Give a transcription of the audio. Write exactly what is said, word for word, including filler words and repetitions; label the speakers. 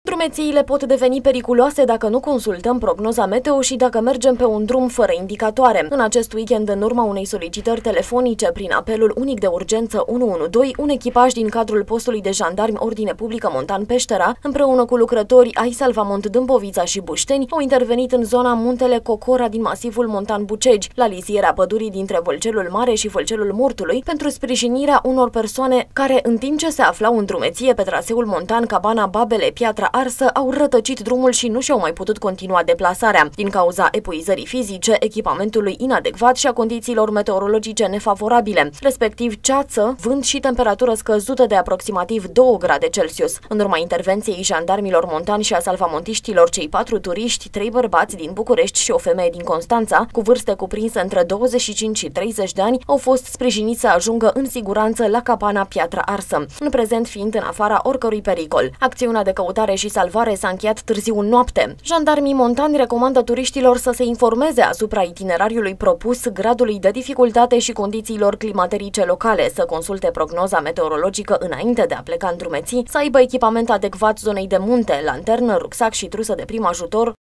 Speaker 1: Drumețiile pot deveni periculoase dacă nu consultăm prognoza meteo și dacă mergem pe un drum fără indicatoare. În acest weekend, în urma unei solicitări telefonice prin apelul unic de urgență unu unu doi, un echipaj din cadrul postului de jandarmi Ordine Publică Montan Peștera, împreună cu lucrători ai Salvamont Dâmbovița și Bușteni, au intervenit în zona Muntele Cocora din masivul Montan Bucegi, la lizierea pădurii dintre Vălcelul Mare și Vălcelul Murtului, pentru sprijinirea unor persoane care, în timp ce se aflau în drumeție pe traseul montan Cabana Babele Piatra Arsă, au rătăcit drumul și nu și-au mai putut continua deplasarea, din cauza epuizării fizice, echipamentului inadecvat și a condițiilor meteorologice nefavorabile, respectiv ceață, vânt și temperatură scăzută de aproximativ două grade Celsius. În urma intervenției jandarmilor montani și a salvamontiștilor, cei patru turiști, trei bărbați din București și o femeie din Constanța, cu vârste cuprinse între douăzeci și cinci și treizeci de ani, au fost sprijiniți să ajungă în siguranță la Cabana Piatra Arsă, în prezent fiind în afara oricărui pericol. Acțiunea de căutare și salvare s-a încheiat târziu noapte. Jandarmii montani recomandă turiștilor să se informeze asupra itinerariului propus, gradului de dificultate și condițiilor climaterice locale, să consulte prognoza meteorologică înainte de a pleca în drumeții, să aibă echipament adecvat zonei de munte, lanternă, rucsac și trusă de prim ajutor,